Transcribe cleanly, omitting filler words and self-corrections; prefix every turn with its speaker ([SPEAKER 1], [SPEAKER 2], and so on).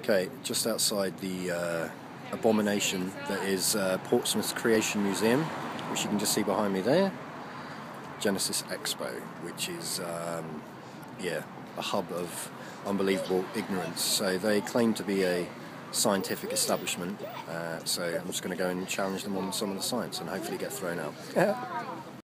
[SPEAKER 1] Okay, just outside the abomination that is Portsmouth's Creation Museum, which you can just see behind me there. Genesis Expo, which is a hub of unbelievable ignorance. So they claim to be a scientific establishment, so I'm just going to go and challenge them on some of the science and hopefully get thrown out.